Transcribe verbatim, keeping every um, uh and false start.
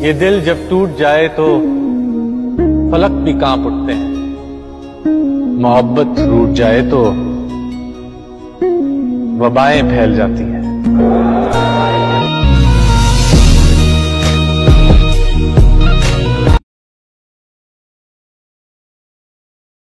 ये दिल जब टूट जाए तो फलक भी कांप उठते हैं, मोहब्बत रूठ जाए तो वबाएं फैल जाती हैं।